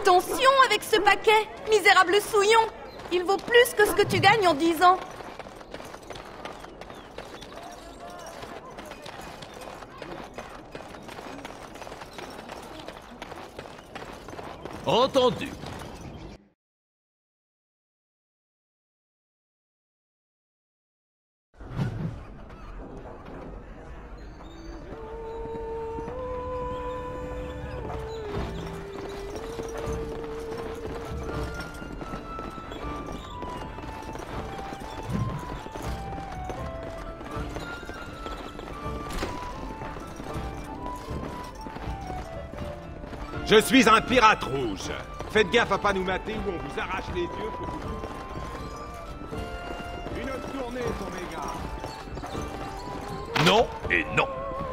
Attention avec ce paquet, misérable souillon. Il vaut plus que ce que tu gagnes en 10 ans. Entendu. Je suis un pirate rouge. Faites gaffe à pas nous mater ou on vous arrache les yeux pour vous... Une autre tournée, ton méga. Non et non.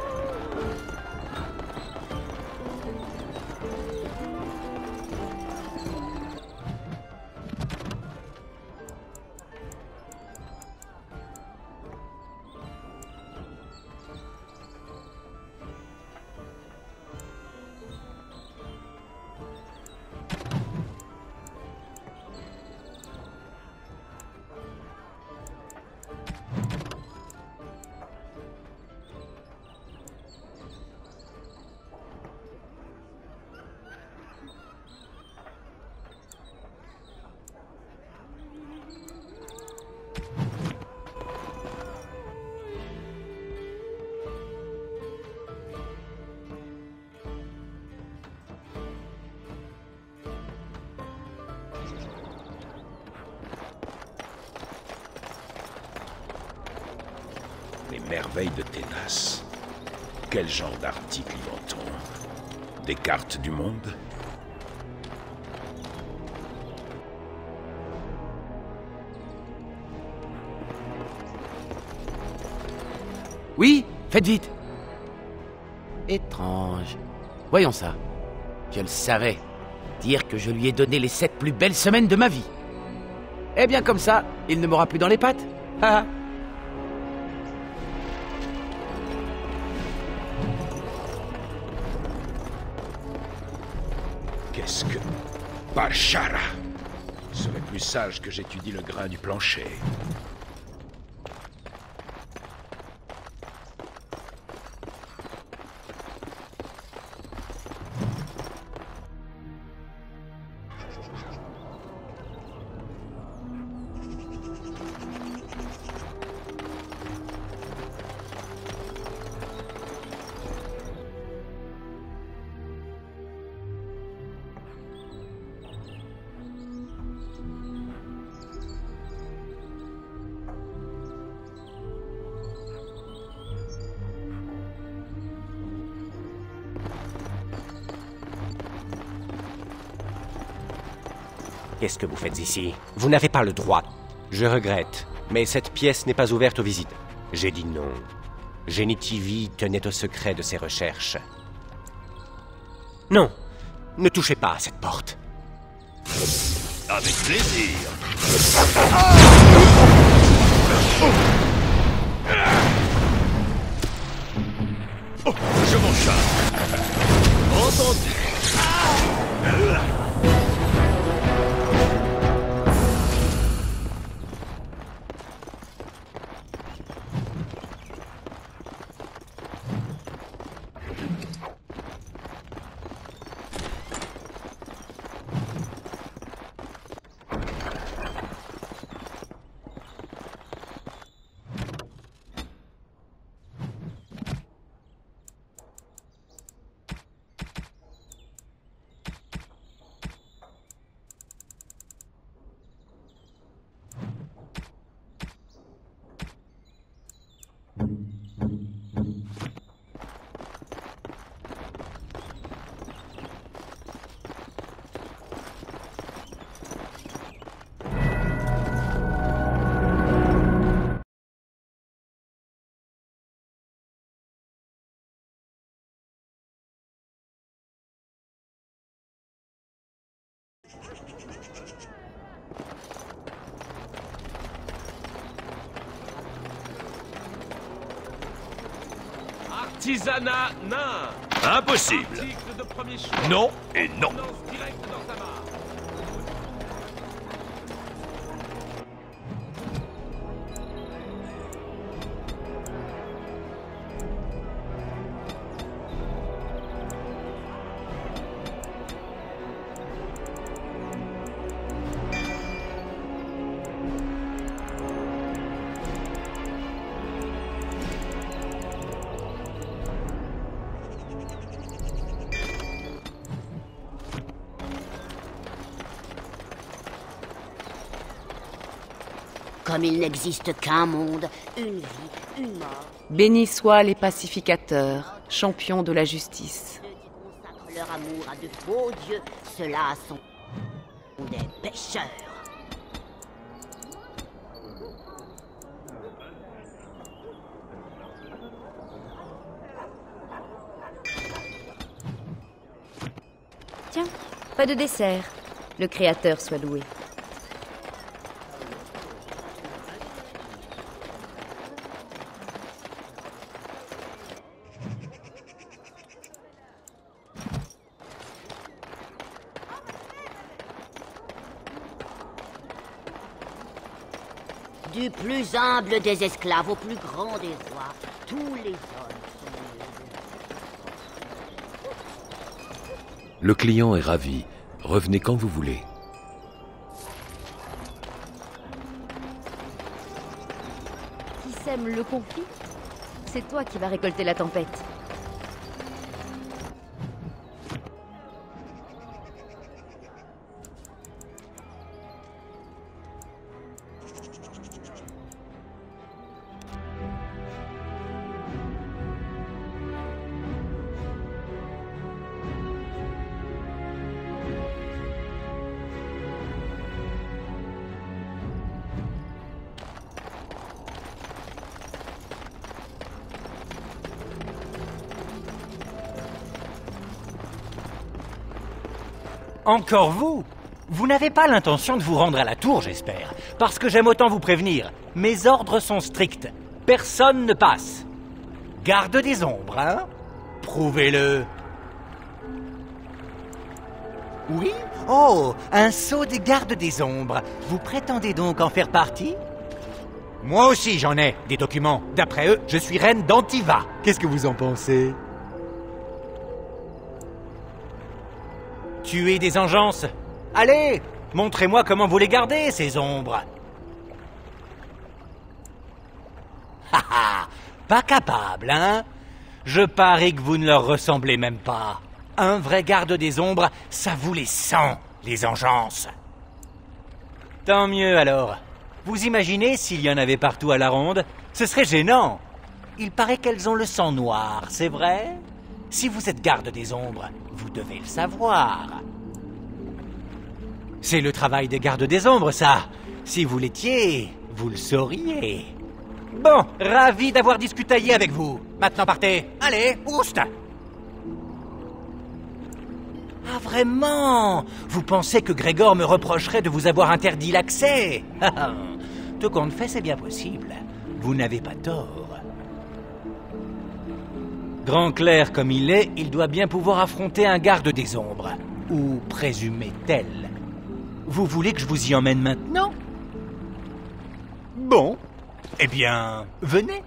Les merveilles de Ténas. Quel genre d'article y vend-on? Des cartes du monde? Oui, faites vite. Étrange. Voyons ça. Je le savais. Dire que je lui ai donné les 7 plus belles semaines de ma vie. Eh bien comme ça, il ne m'aura plus dans les pattes. Ah. Qu'est-ce que... Bashara! Serait plus sage que j'étudie le grain du plancher. Qu'est-ce que vous faites ici? Vous n'avez pas le droit. Je regrette, mais cette pièce n'est pas ouverte aux visites. J'ai dit non. Genitivi tenait au secret de ses recherches. Non, ne touchez pas à cette porte. Avec plaisir. Oh, je m'en charge. Entendu. Artisanat nain. Impossible. Article de premier choix. Non et non. Provenance directe dans ta main. comme il n'existe qu'un monde, une vie, une mort. Bénis soient les pacificateurs, champions de la justice. Ceux qui consacrent leur amour à de beaux dieux, ceux-là sont des pécheurs. Tiens, pas de dessert. Le Créateur soit loué. Du plus humble des esclaves au plus grand des rois, tous les hommes sont Le client est ravi. Revenez quand vous voulez. Qui sème le conflit, c'est toi qui vas récolter la tempête. Encore vous? Vous n'avez pas l'intention de vous rendre à la tour, j'espère. Parce que j'aime autant vous prévenir. Mes ordres sont stricts. Personne ne passe. Garde des ombres, hein? Prouvez-le. Oui? Oh, un sceau des gardes des ombres. Vous prétendez donc en faire partie? Moi aussi j'en ai, des documents. D'après eux, je suis reine d'Antiva. Qu'est-ce que vous en pensez? Tuer des engeances. Allez, montrez-moi comment vous les gardez, ces ombres. Haha, pas capable, hein? Je parie que vous ne leur ressemblez même pas. Un vrai garde des ombres, ça vous les sent, les engeances. Tant mieux alors. Vous imaginez s'il y en avait partout à la ronde? Ce serait gênant. Il paraît qu'elles ont le sang noir, c'est vrai? Si vous êtes garde des ombres, vous devez le savoir. C'est le travail des gardes des ombres, ça. Si vous l'étiez, vous le sauriez. Bon, ravi d'avoir discutaillé avec vous. Maintenant partez. Allez, oust! Ah vraiment? Vous pensez que Grégor me reprocherait de vous avoir interdit l'accès? Tout compte fait, c'est bien possible. Vous n'avez pas tort. Grand clerc comme il est, il doit bien pouvoir affronter un garde des ombres. Ou présumé tel. Vous voulez que je vous y emmène maintenant? Bon. Eh bien, venez.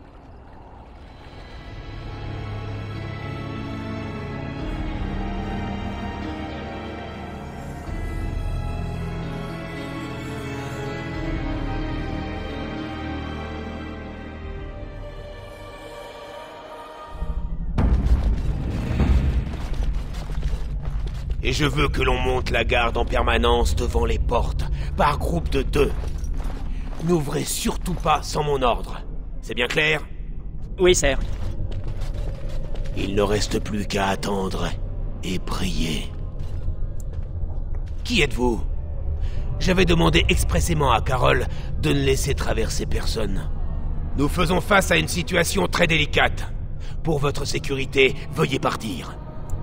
Et je veux que l'on monte la garde en permanence devant les portes, par groupe de 2. N'ouvrez surtout pas sans mon ordre. C'est bien clair? Oui, sir. Il ne reste plus qu'à attendre et prier. Qui êtes-vous? J'avais demandé expressément à Carole de ne laisser traverser personne. Nous faisons face à une situation très délicate. Pour votre sécurité, veuillez partir.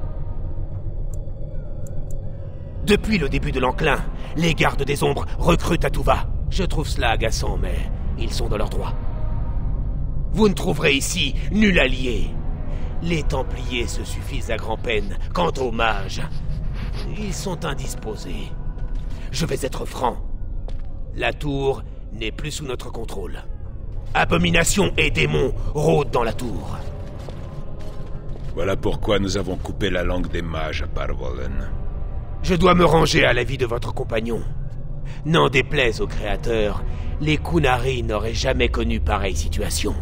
Depuis le début de l'enclin, les gardes des ombres recrutent à tout va. Je trouve cela agaçant, mais ils sont dans leur droit. Vous ne trouverez ici nul allié. Les Templiers se suffisent à grand-peine. Quant aux mages, ils sont indisposés. Je vais être franc. La tour n'est plus sous notre contrôle. Abominations et démons rôdent dans la tour. Voilà pourquoi nous avons coupé la langue des mages à Parvolen. Je dois me ranger à l'avis de votre compagnon. N'en déplaise au Créateur, les Qunari n'auraient jamais connu pareille situation.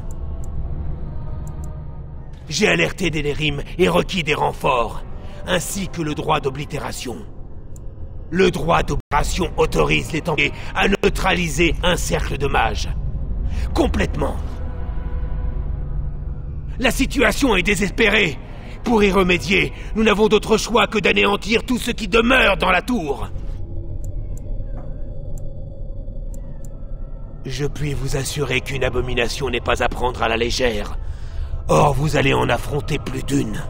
J'ai alerté des Nérim et requis des renforts, ainsi que le droit d'oblitération. Le droit d'opération autorise les Templiers à neutraliser un cercle de mages. Complètement. La situation est désespérée. Pour y remédier, nous n'avons d'autre choix que d'anéantir tout ce qui demeure dans la tour. Je puis vous assurer qu'une abomination n'est pas à prendre à la légère. Or, vous allez en affronter plus d'une.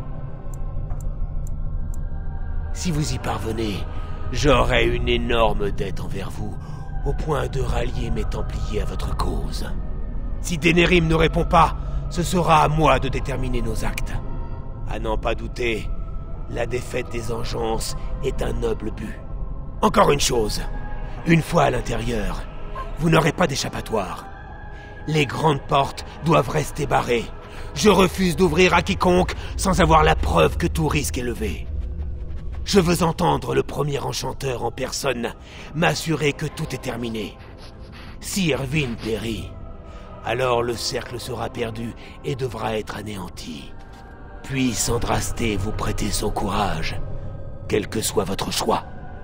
Si vous y parvenez, j'aurai une énorme dette envers vous, au point de rallier mes Templiers à votre cause. Si Denerim ne répond pas, ce sera à moi de déterminer nos actes. À n'en pas douter, la défaite des Engeances est un noble but. Encore une chose, une fois à l'intérieur, vous n'aurez pas d'échappatoire. Les grandes portes doivent rester barrées. Je refuse d'ouvrir à quiconque sans avoir la preuve que tout risque est levé. Je veux entendre le premier enchanteur en personne m'assurer que tout est terminé. Si Irvine périt, alors le cercle sera perdu et devra être anéanti. Puis Sandrasté vous prêter son courage, quel que soit votre choix.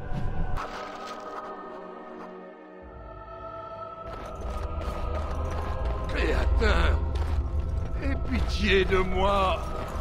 Créateur, aie pitié de moi.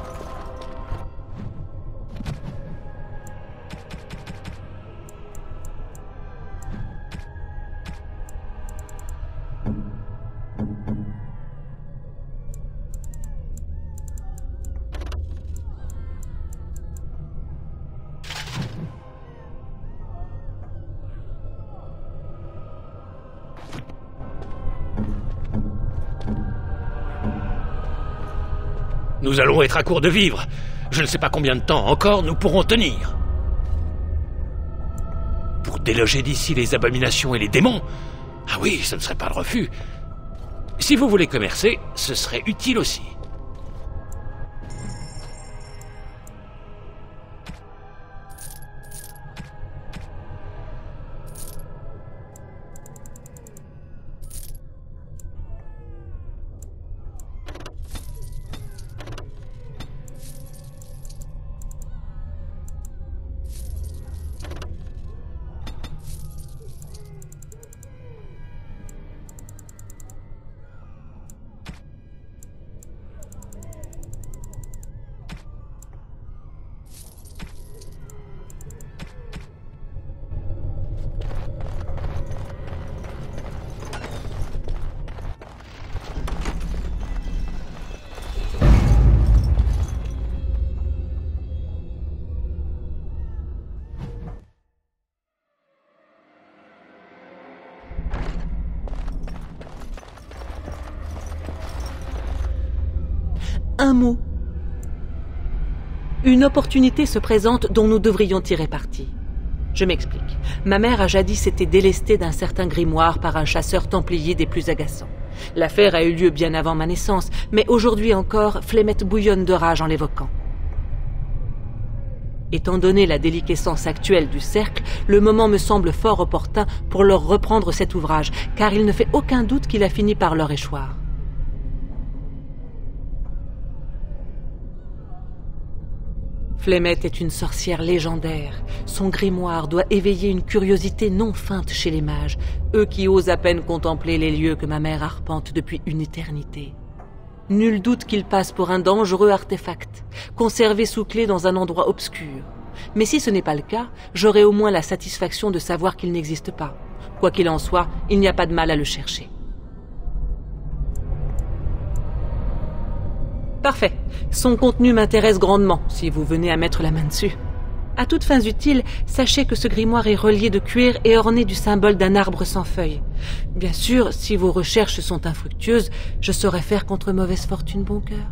Nous allons être à court de vivres. Je ne sais pas combien de temps encore nous pourrons tenir. Pour déloger d'ici les abominations et les démons? Ah oui, ce ne serait pas le refus. Si vous voulez commercer, ce serait utile aussi. Un mot. Une opportunité se présente dont nous devrions tirer parti. Je m'explique. Ma mère a jadis été délestée d'un certain grimoire par un chasseur templier des plus agaçants. L'affaire a eu lieu bien avant ma naissance, mais aujourd'hui encore, Flemette bouillonne de rage en l'évoquant. Étant donné la déliquescence actuelle du cercle, le moment me semble fort opportun pour leur reprendre cet ouvrage, car il ne fait aucun doute qu'il a fini par leur échoir. Flemette est une sorcière légendaire. Son grimoire doit éveiller une curiosité non feinte chez les mages, eux qui osent à peine contempler les lieux que ma mère arpente depuis une éternité. Nul doute qu'il passe pour un dangereux artefact, conservé sous clé dans un endroit obscur. Mais si ce n'est pas le cas, j'aurai au moins la satisfaction de savoir qu'il n'existe pas. Quoi qu'il en soit, il n'y a pas de mal à le chercher. Parfait. Son contenu m'intéresse grandement, si vous venez à mettre la main dessus. À toutes fins utiles, sachez que ce grimoire est relié de cuir et orné du symbole d'un arbre sans feuilles. Bien sûr, si vos recherches sont infructueuses, je saurai faire contre mauvaise fortune bon cœur.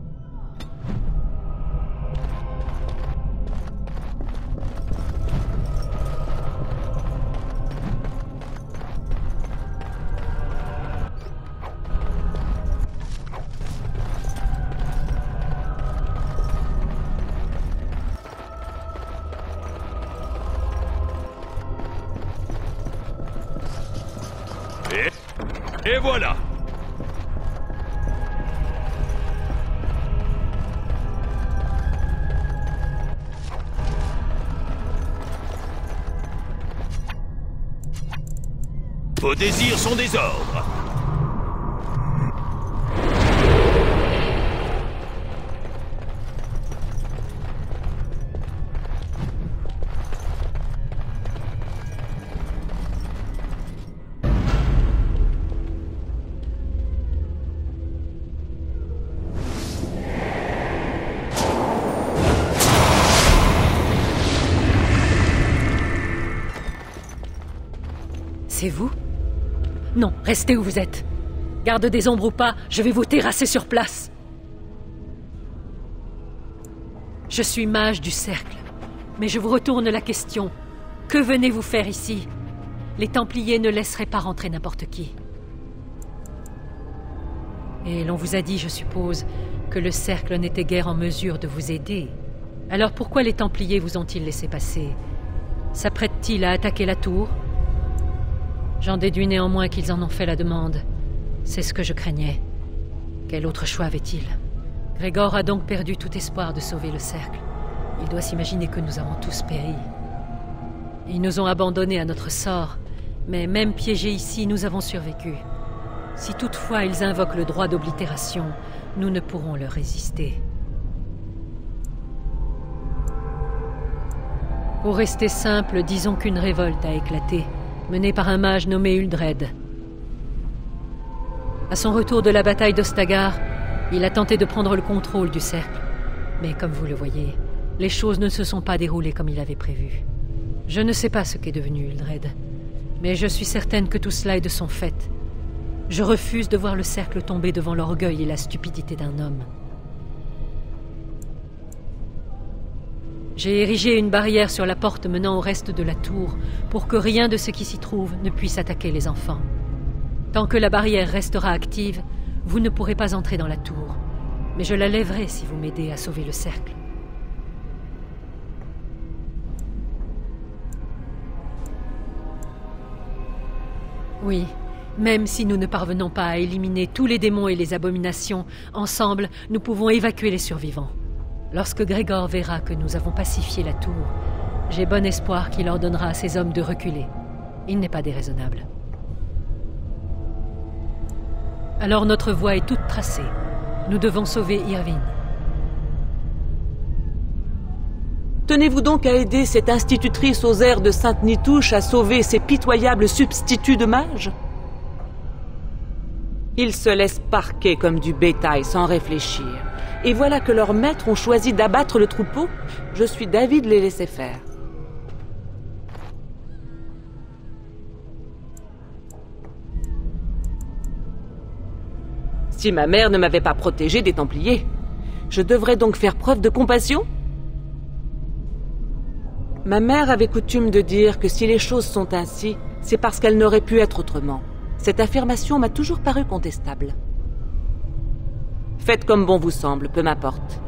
Et voilà. Vos désirs sont des ordres. C'est vous? Non, restez où vous êtes. Garde des ombres ou pas, je vais vous terrasser sur place. Je suis mage du cercle, mais je vous retourne la question. Que venez-vous faire ici? Les Templiers ne laisseraient pas rentrer n'importe qui. Et l'on vous a dit, je suppose, que le cercle n'était guère en mesure de vous aider. Alors pourquoi les Templiers vous ont-ils laissé passer? S'apprêtent-ils à attaquer la tour? J'en déduis néanmoins qu'ils en ont fait la demande. C'est ce que je craignais. Quel autre choix avait-il? Grégor a donc perdu tout espoir de sauver le cercle. Il doit s'imaginer que nous avons tous péri. Ils nous ont abandonnés à notre sort, mais même piégés ici, nous avons survécu. Si toutefois ils invoquent le droit d'oblitération, nous ne pourrons leur résister. Pour rester simple, disons qu'une révolte a éclaté, menée par un mage nommé Uldred. À son retour de la bataille d'Ostagar, il a tenté de prendre le contrôle du cercle. Mais comme vous le voyez, les choses ne se sont pas déroulées comme il avait prévu. Je ne sais pas ce qu'est devenu Uldred, mais je suis certaine que tout cela est de son fait. Je refuse de voir le cercle tomber devant l'orgueil et la stupidité d'un homme. J'ai érigé une barrière sur la porte menant au reste de la tour pour que rien de ce qui s'y trouve ne puisse attaquer les enfants. Tant que la barrière restera active, vous ne pourrez pas entrer dans la tour. Mais je la lèverai si vous m'aidez à sauver le cercle. Oui, même si nous ne parvenons pas à éliminer tous les démons et les abominations, ensemble, nous pouvons évacuer les survivants. Lorsque Grégor verra que nous avons pacifié la tour, j'ai bon espoir qu'il ordonnera à ses hommes de reculer. Il n'est pas déraisonnable. Alors notre voie est toute tracée. Nous devons sauver Irvine. Tenez-vous donc à aider cette institutrice aux airs de Sainte-Nitouche à sauver ces pitoyables substituts de mages? Ils se laissent parquer comme du bétail sans réfléchir. Et voilà que leurs maîtres ont choisi d'abattre le troupeau. Je suis d'avis de les laisser faire. Si ma mère ne m'avait pas protégée des Templiers, je devrais donc faire preuve de compassion? Ma mère avait coutume de dire que si les choses sont ainsi, c'est parce qu'elles n'auraient pu être autrement. Cette affirmation m'a toujours paru contestable. Faites comme bon vous semble, peu m'importe.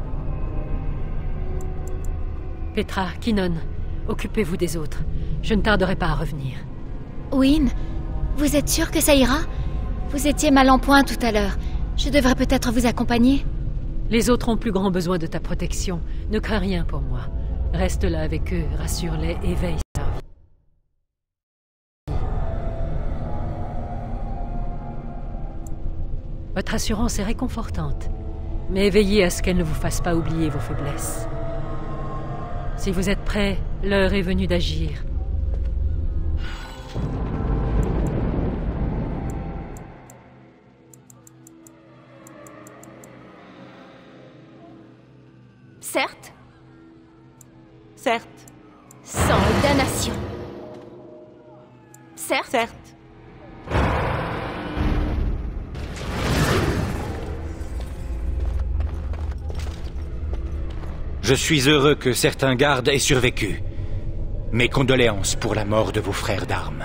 Petra, Kinon, occupez-vous des autres. Je ne tarderai pas à revenir. Wynne, vous êtes sûr que ça ira? Vous étiez mal en point tout à l'heure. Je devrais peut-être vous accompagner. Les autres ont plus grand besoin de ta protection. Ne crains rien pour moi. Reste là avec eux, rassure-les et veille sur leur vie. Votre assurance est réconfortante, mais veillez à ce qu'elle ne vous fasse pas oublier vos faiblesses. Si vous êtes prêts, l'heure est venue d'agir. Certes. Certes. Sans damnation. Certes. Certes. Je suis heureux que certains gardes aient survécu. Mes condoléances pour la mort de vos frères d'armes.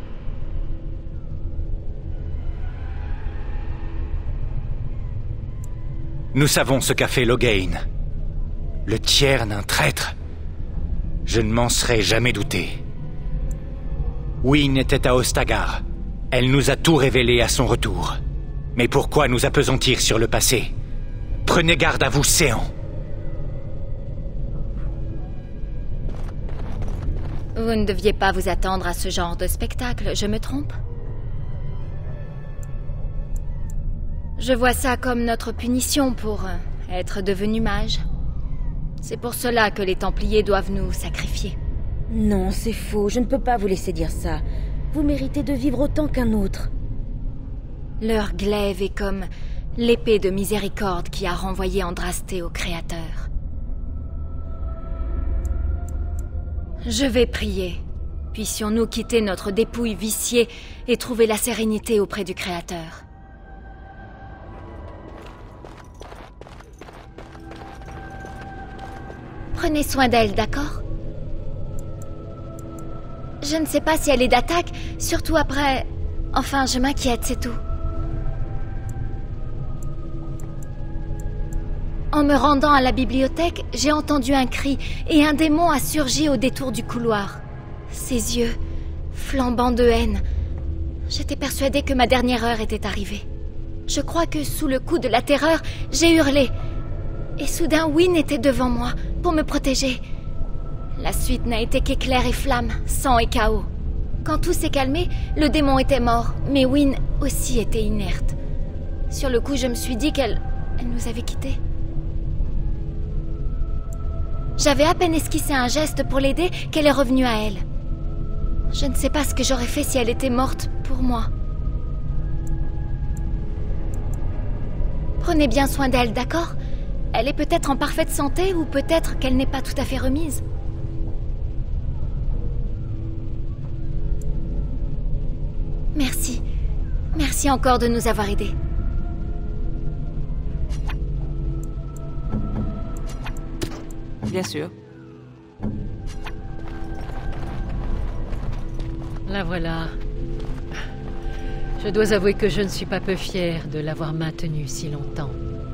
Nous savons ce qu'a fait Loghain. Le tiers d'un traître. Je ne m'en serais jamais douté. Wynne était à Ostagar. Elle nous a tout révélé à son retour. Mais pourquoi nous appesantir sur le passé? Prenez garde à vous, Séant. Vous ne deviez pas vous attendre à ce genre de spectacle, je me trompe? Je vois ça comme notre punition pour être devenu mage. C'est pour cela que les Templiers doivent nous sacrifier. Non, c'est faux. Je ne peux pas vous laisser dire ça. Vous méritez de vivre autant qu'un autre. Leur glaive est comme l'épée de miséricorde qui a renvoyé Andrasté au Créateur. Je vais prier. Puissions-nous quitter notre dépouille viciée et trouver la sérénité auprès du Créateur. Prenez soin d'elle, d'accord? Je ne sais pas si elle est d'attaque, surtout après... Enfin, je m'inquiète, c'est tout. En me rendant à la bibliothèque, j'ai entendu un cri et un démon a surgi au détour du couloir. Ses yeux, flambant de haine. J'étais persuadée que ma dernière heure était arrivée. Je crois que sous le coup de la terreur, j'ai hurlé. Et soudain, Wynne était devant moi, pour me protéger. La suite n'a été qu'éclairs et flammes, sang et chaos. Quand tout s'est calmé, le démon était mort, mais Wynne aussi était inerte. Sur le coup, je me suis dit qu'elle nous avait quittés. J'avais à peine esquissé un geste pour l'aider qu'elle est revenue à elle. Je ne sais pas ce que j'aurais fait si elle était morte pour moi. Prenez bien soin d'elle, d'accord? Elle est peut-être en parfaite santé ou peut-être qu'elle n'est pas tout à fait remise. Merci. Merci encore de nous avoir aidés. Bien sûr. La voilà. Je dois avouer que je ne suis pas peu fière de l'avoir maintenue si longtemps.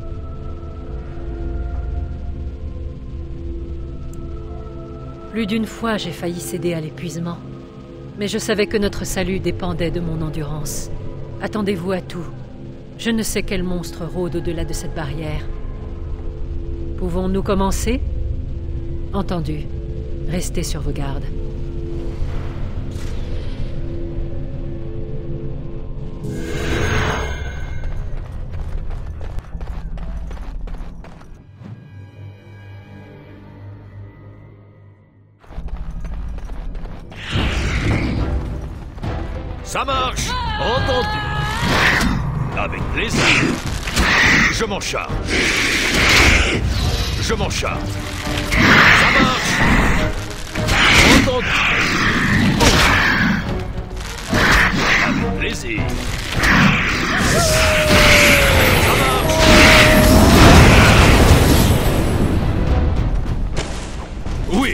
Plus d'une fois, j'ai failli céder à l'épuisement. Mais je savais que notre salut dépendait de mon endurance. Attendez-vous à tout. Je ne sais quel monstre rôde au-delà de cette barrière. Pouvons-nous commencer? Entendu. Restez sur vos gardes. Ça marche! Entendu! Avec plaisir! Je m'en charge! Je m'en charge! Ça marche! Entendu! Avec plaisir! Ça marche! Oui!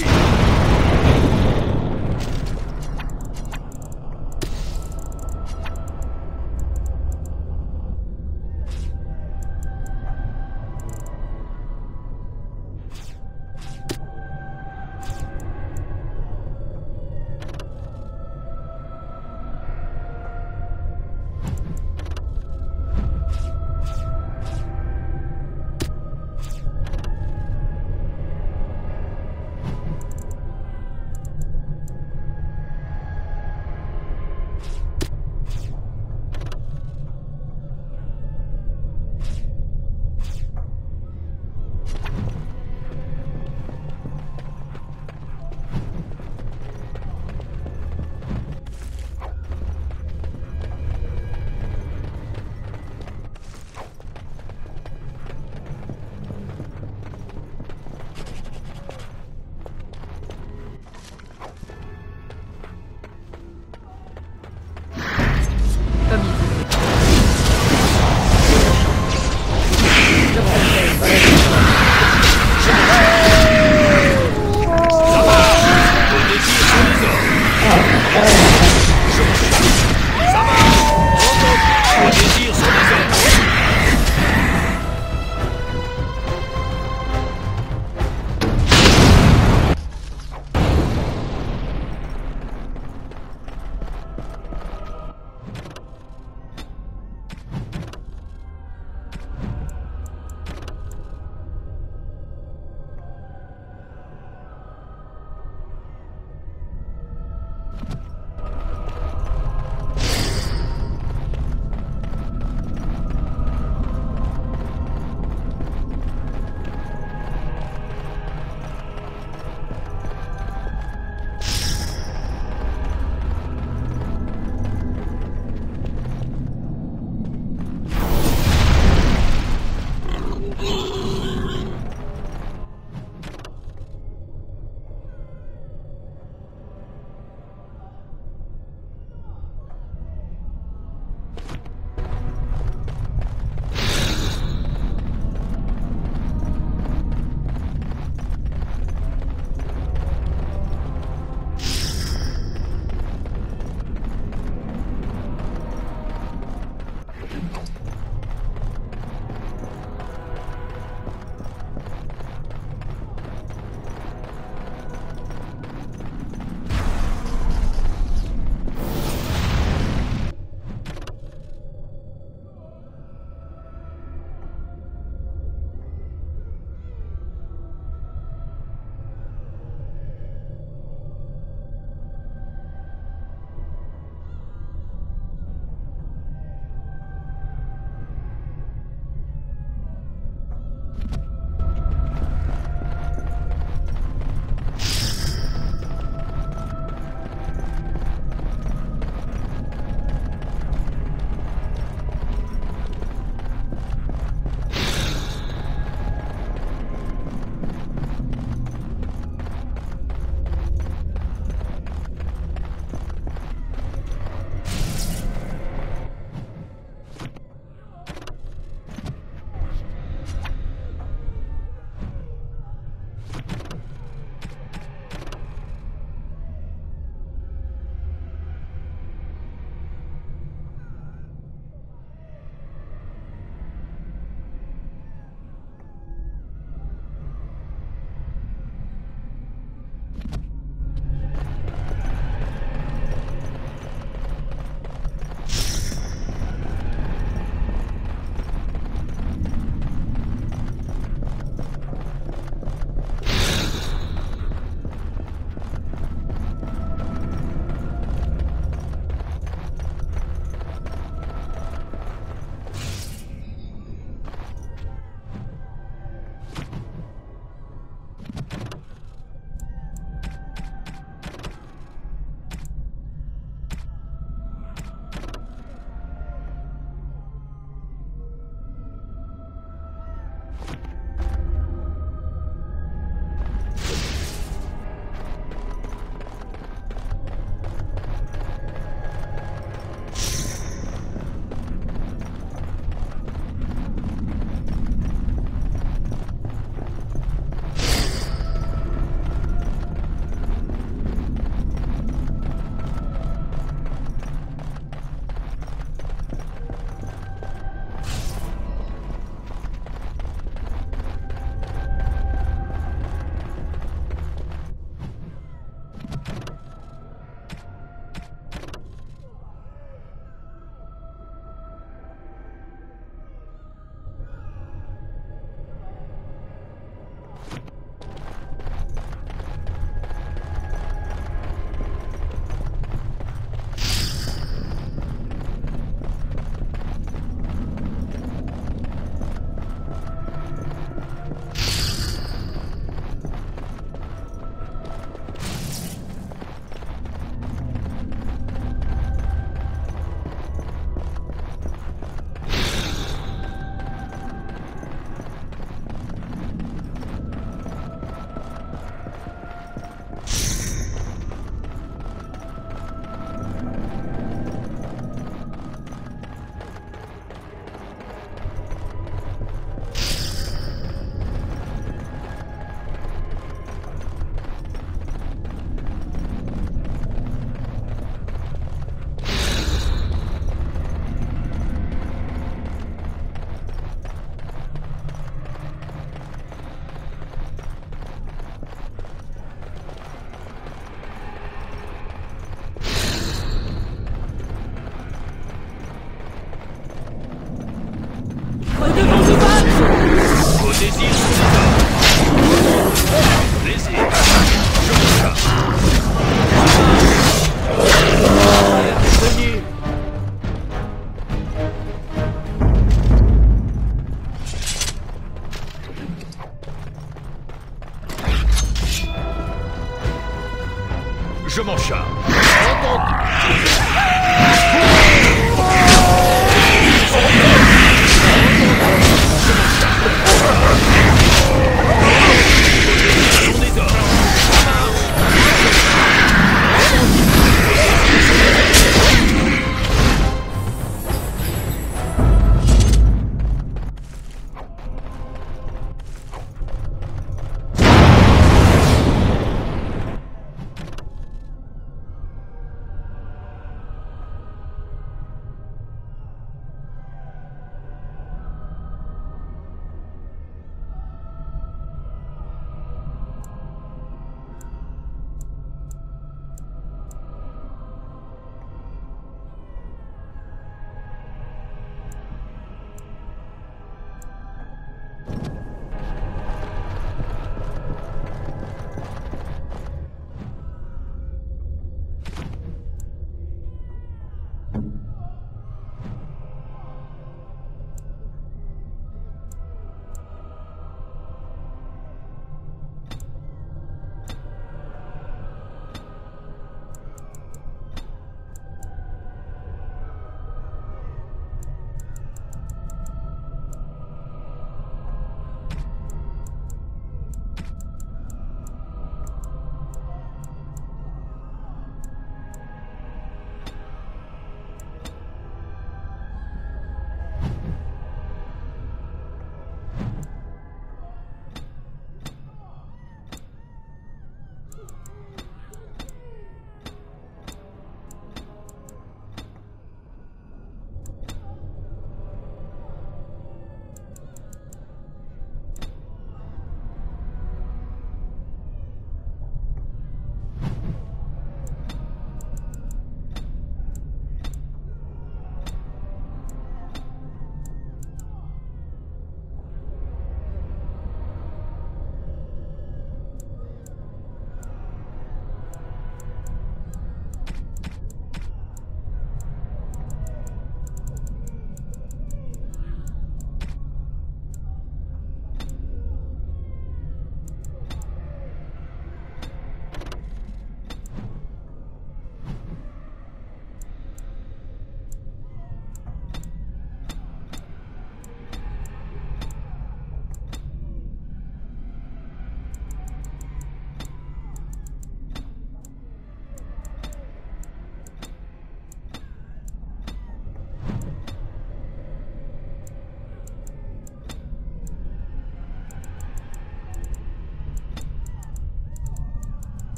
Je m'en charge.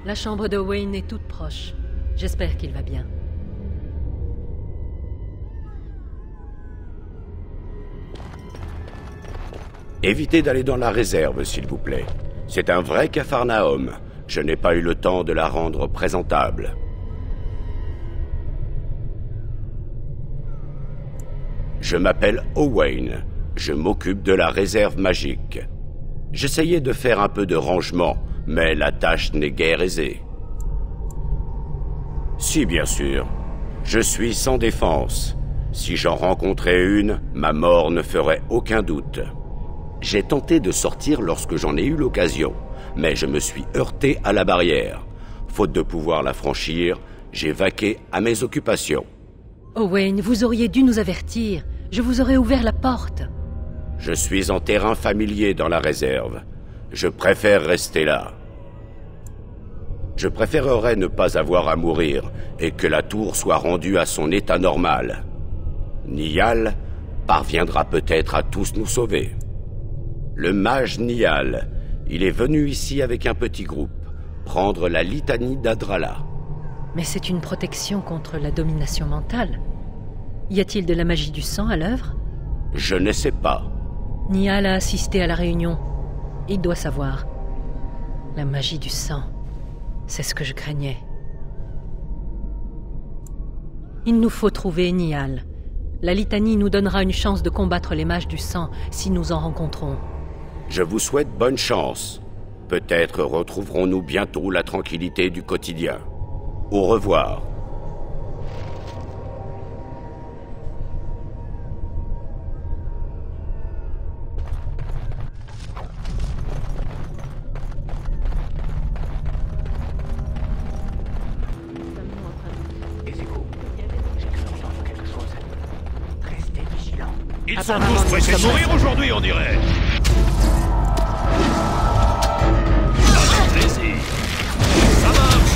La chambre de Wayne est toute proche. J'espère qu'il va bien. Évitez d'aller dans la réserve, s'il vous plaît. C'est un vrai capharnaüm. Je n'ai pas eu le temps de la rendre présentable. Je m'appelle Owain. Je m'occupe de la réserve magique. J'essayais de faire un peu de rangement, mais la tâche n'est guère aisée. Si, bien sûr. Je suis sans défense. Si j'en rencontrais une, ma mort ne ferait aucun doute. J'ai tenté de sortir lorsque j'en ai eu l'occasion, mais je me suis heurté à la barrière. Faute de pouvoir la franchir, j'ai vaqué à mes occupations. Owain, vous auriez dû nous avertir. Je vous aurais ouvert la porte. Je suis en terrain familier dans la réserve. Je préfère rester là. Je préférerais ne pas avoir à mourir et que la tour soit rendue à son état normal. Niall parviendra peut-être à tous nous sauver. Le mage Niall, il est venu ici avec un petit groupe, prendre la litanie d'Adralla. Mais c'est une protection contre la domination mentale. Y a-t-il de la magie du sang à l'œuvre? Je ne sais pas. Niall a assisté à la réunion. Il doit savoir. La magie du sang, c'est ce que je craignais. Il nous faut trouver Niall. La litanie nous donnera une chance de combattre les mages du sang si nous en rencontrons. Je vous souhaite bonne chance. Peut-être retrouverons-nous bientôt la tranquillité du quotidien. Au revoir. Ils sont tous pressés de mourir aujourd'hui, on dirait. Avec plaisir. Ça marche.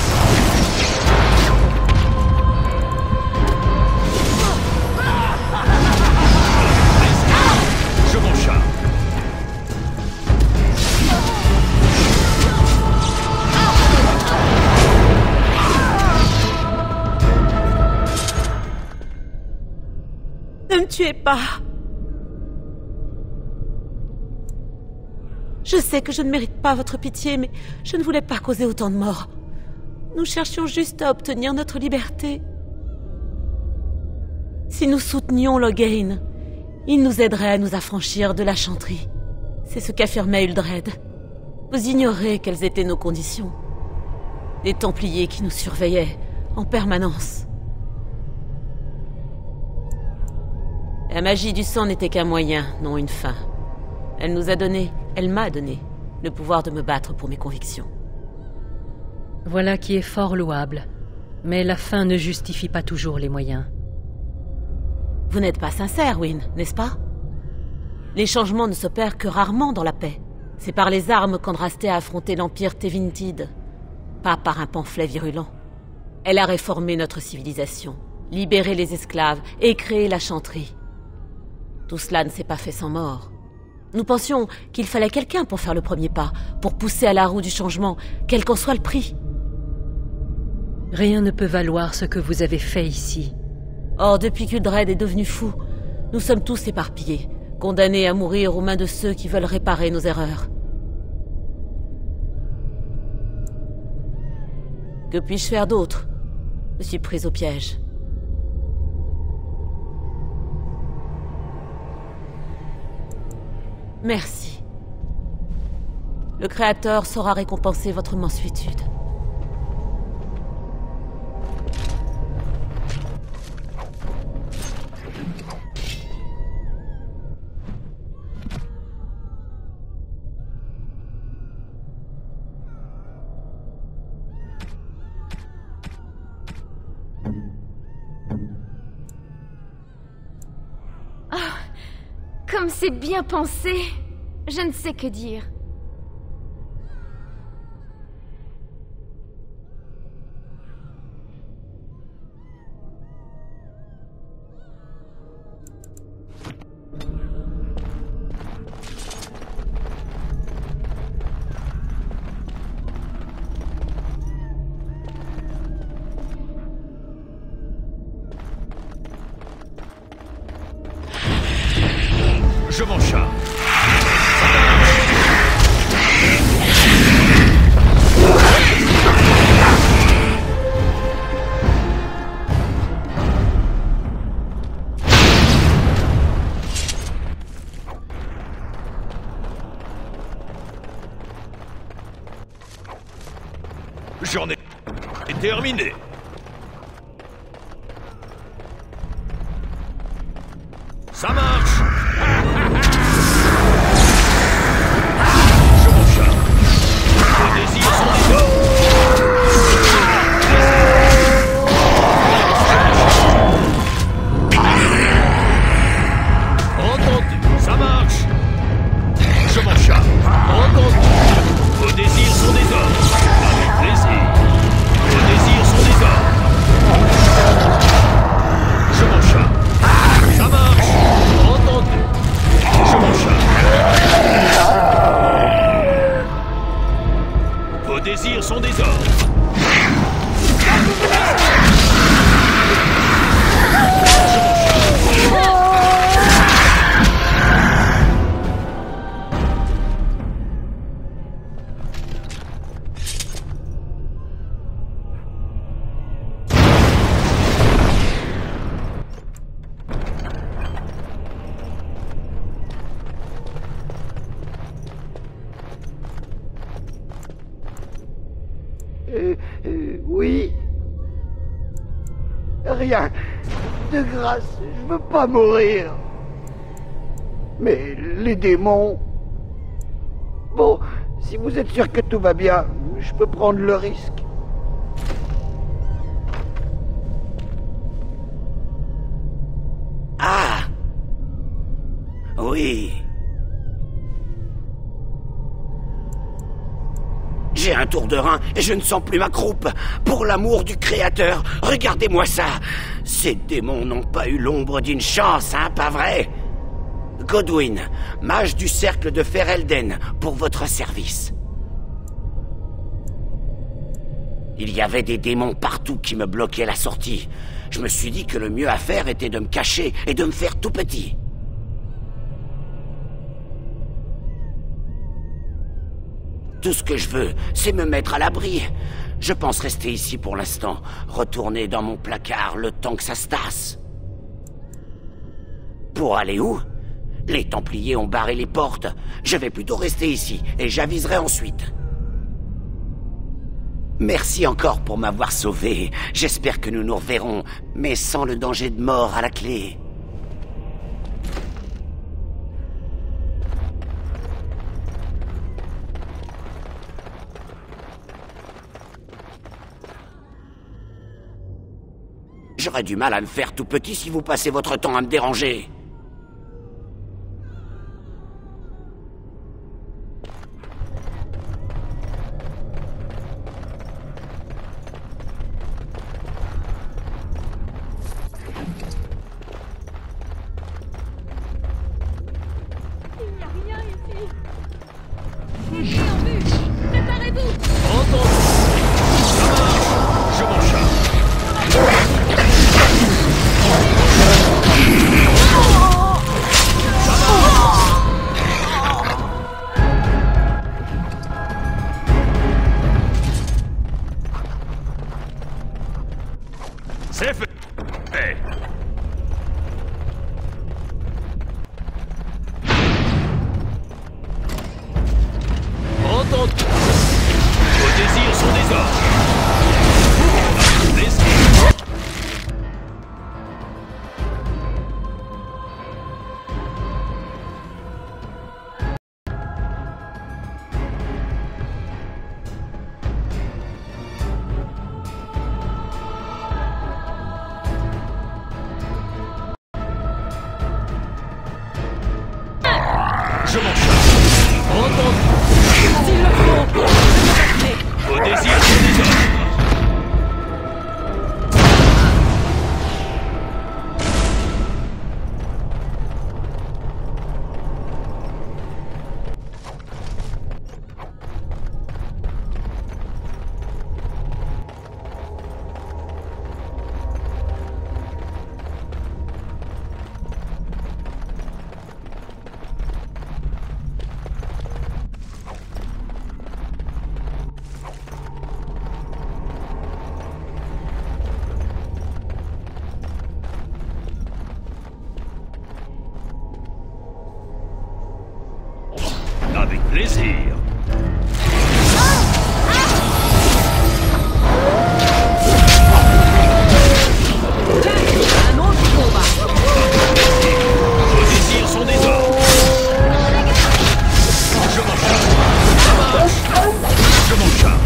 Je m'en charge. Ne me tuez pas. Je sais que je ne mérite pas votre pitié, mais je ne voulais pas causer autant de morts. Nous cherchions juste à obtenir notre liberté. Si nous soutenions Loghain, il nous aiderait à nous affranchir de la chanterie. C'est ce qu'affirmait Uldred. Vous ignorez quelles étaient nos conditions. Des Templiers qui nous surveillaient en permanence. La magie du sang n'était qu'un moyen, non une fin. Elle m'a donné, le pouvoir de me battre pour mes convictions. Voilà qui est fort louable. Mais la fin ne justifie pas toujours les moyens. Vous n'êtes pas sincère, Wyn, n'est-ce pas? Les changements ne s'opèrent que rarement dans la paix. C'est par les armes qu'Andraste a affronté l'Empire Tevintid, pas par un pamphlet virulent. Elle a réformé notre civilisation, libéré les esclaves et créé la chanterie. Tout cela ne s'est pas fait sans mort. Nous pensions qu'il fallait quelqu'un pour faire le premier pas, pour pousser à la roue du changement, quel qu'en soit le prix. Rien ne peut valoir ce que vous avez fait ici. Or, depuis qu'Uldred est devenu fou, nous sommes tous éparpillés, condamnés à mourir aux mains de ceux qui veulent réparer nos erreurs. Que puis-je faire d'autre? Je suis prise au piège. Merci. Le Créateur saura récompenser votre mansuétude. Comme c'est bien pensé, je ne sais que dire. Je m'en charge. J'en ai terminé. Ça marche. Je m'en charge. Les désirs sont des entendu, ça marche. Je m'en charge. Entendu. Vos désirs sont des ordres. Avec plaisir. Vos désirs sont des ordres. Je m'en charge. Ça marche. Entendu. Je m'en charge. Vos désirs sont des ordres. Oui. Rien. De grâce, je veux pas mourir. Mais les démons... Bon, si vous êtes sûr que tout va bien, je peux prendre le risque. Ah! Oui. J'ai un tour de rein et je ne sens plus ma croupe. Pour l'amour du Créateur, regardez-moi ça. Ces démons n'ont pas eu l'ombre d'une chance, hein, pas vrai? Godwyn, mage du cercle de Ferelden, pour votre service. Il y avait des démons partout qui me bloquaient la sortie. Je me suis dit que le mieux à faire était de me cacher et de me faire tout petit. Tout ce que je veux, c'est me mettre à l'abri. Je pense rester ici pour l'instant, retourner dans mon placard le temps que ça se tasse. Pour aller où? Les Templiers ont barré les portes. Je vais plutôt rester ici, et j'aviserai ensuite. Merci encore pour m'avoir sauvé. J'espère que nous nous reverrons, mais sans le danger de mort à la clé. J'aurais du mal à me faire tout petit si vous passez votre temps à me déranger. C'est fait. Entendu. Vos désirs sont des ordres. plaisir. Un autre combat. Vos désirs sont des ordres. Je m'en charge. Je m'en charge.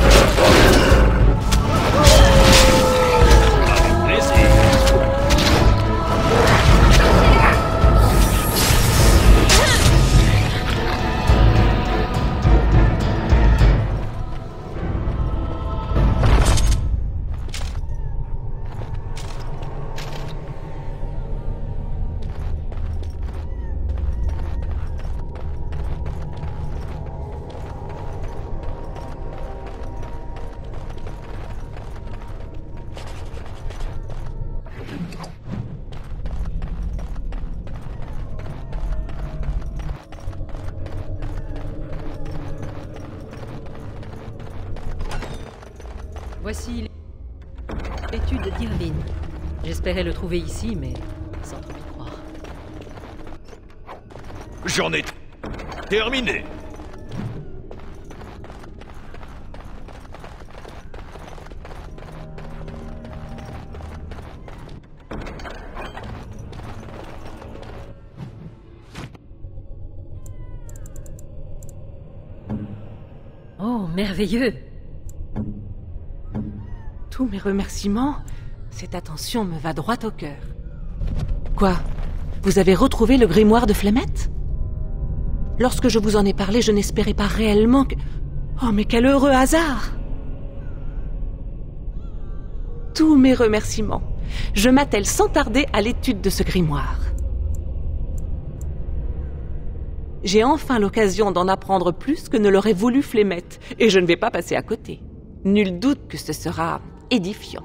Avec plaisir. Voici l'étude d'Irvine. J'espérais le trouver ici, mais sans trop y croire. J'en ai terminé. Oh, merveilleux! Tous mes remerciements, cette attention me va droit au cœur. Quoi? Vous avez retrouvé le grimoire de Flemette? Lorsque je vous en ai parlé, je n'espérais pas réellement que... Oh, mais quel heureux hasard! Tous mes remerciements. Je m'attelle sans tarder à l'étude de ce grimoire. J'ai enfin l'occasion d'en apprendre plus que ne l'aurait voulu Flemette, et je ne vais pas passer à côté. Nul doute que ce sera édifiant.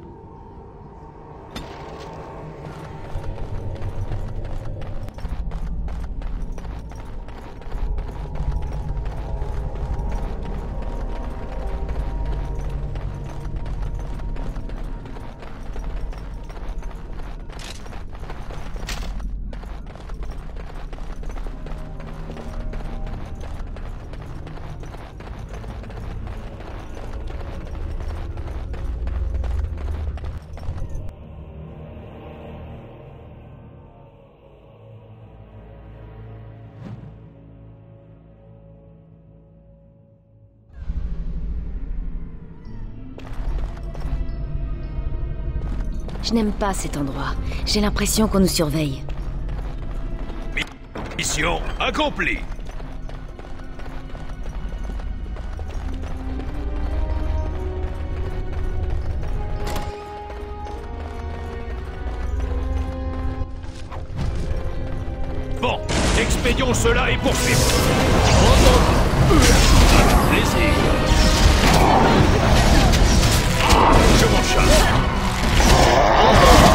Je n'aime pas cet endroit. J'ai l'impression qu'on nous surveille. Mission accomplie. Bon, expédions cela et poursuivons. Avec plaisir. Je m'en charge.